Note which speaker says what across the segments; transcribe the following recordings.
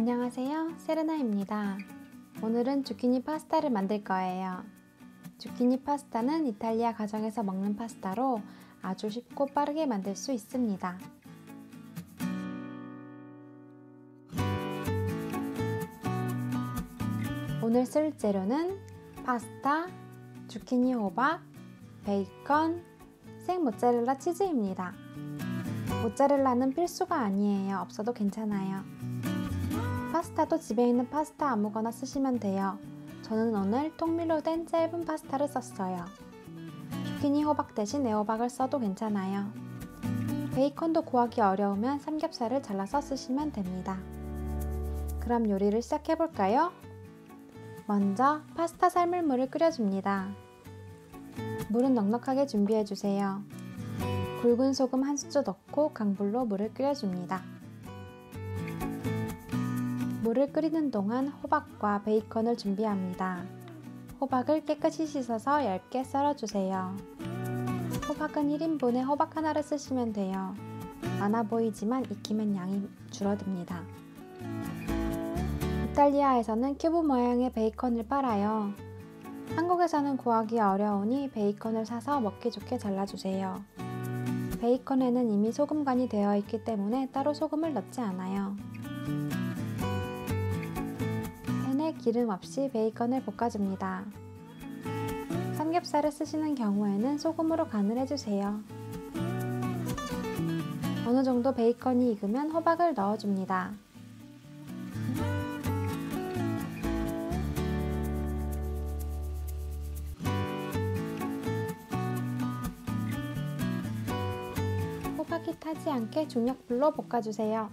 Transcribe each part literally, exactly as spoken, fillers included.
Speaker 1: 안녕하세요, 세르나입니다. 오늘은 주키니 파스타를 만들 거예요. 주키니 파스타는 이탈리아 가정에서 먹는 파스타로 아주 쉽고 빠르게 만들 수 있습니다. 오늘 쓸 재료는 파스타, 주키니 호박, 베이컨, 생 모짜렐라 치즈입니다. 모짜렐라는 필수가 아니에요. 없어도 괜찮아요. 파스타도 집에 있는 파스타 아무거나 쓰시면 돼요. 저는 오늘 통밀로 된 짧은 파스타를 썼어요. 주키니 호박 대신 애호박을 써도 괜찮아요. 베이컨도 구하기 어려우면 삼겹살을 잘라서 쓰시면 됩니다. 그럼 요리를 시작해볼까요? 먼저 파스타 삶을 물을 끓여줍니다. 물은 넉넉하게 준비해주세요. 굵은 소금 한 스푼 넣고 강불로 물을 끓여줍니다. 물을 끓이는 동안 호박과 베이컨을 준비합니다. 호박을 깨끗이 씻어서 얇게 썰어주세요. 호박은 일 인분에 호박 하나를 쓰시면 돼요. 많아 보이지만 익히면 양이 줄어듭니다. 이탈리아에서는 큐브 모양의 베이컨을 팔아요. 한국에서는 구하기 어려우니 베이컨을 사서 먹기 좋게 잘라주세요. 베이컨에는 이미 소금간이 되어 있기 때문에 따로 소금을 넣지 않아요. 팬에 기름 없이 베이컨을 볶아줍니다. 삼겹살을 쓰시는 경우에는 소금으로 간을 해주세요. 어느 정도 베이컨이 익으면 호박을 넣어줍니다. 호박이 타지 않게 중약불로 볶아주세요.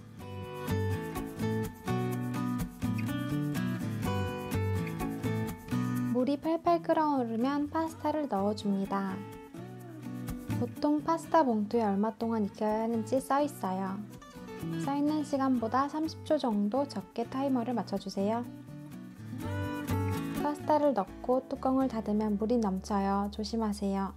Speaker 1: 물이 팔팔 끓어오르면 파스타를 넣어줍니다. 보통 파스타 봉투에 얼마 동안 익혀야 하는지 써있어요. 써있는 시간보다 삼십 초 정도 적게 타이머를 맞춰주세요. 파스타를 넣고 뚜껑을 닫으면 물이 넘쳐요. 조심하세요.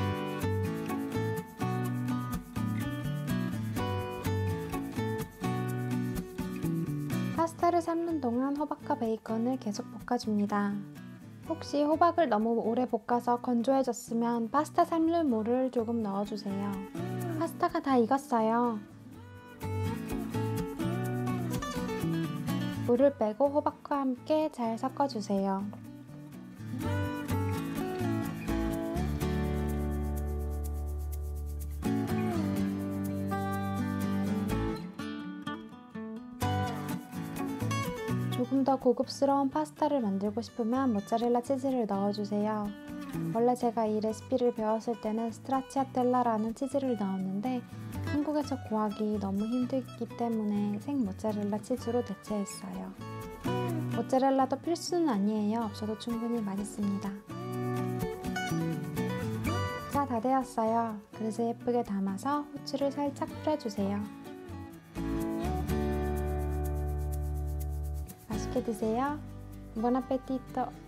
Speaker 1: 파스타를 삶는 동안 호박과 베이컨을 계속 볶아줍니다. 혹시 호박을 너무 오래 볶아서 건조해졌으면 파스타 삶는 물을 조금 넣어주세요. 파스타가 다 익었어요. 물을 빼고 호박과 함께 잘 섞어주세요. 조금 더 고급스러운 파스타를 만들고 싶으면 모짜렐라 치즈를 넣어주세요. 원래 제가 이 레시피를 배웠을 때는 스트라치아텔라라는 치즈를 넣었는데 한국에서 구하기 너무 힘들기 때문에 생 모짜렐라 치즈로 대체했어요. 모짜렐라도 필수는 아니에요. 없어도 충분히 맛있습니다. 자, 다 되었어요. 그릇에 예쁘게 담아서 후추를 살짝 뿌려주세요. 맛있게 드세요. Buon appetito!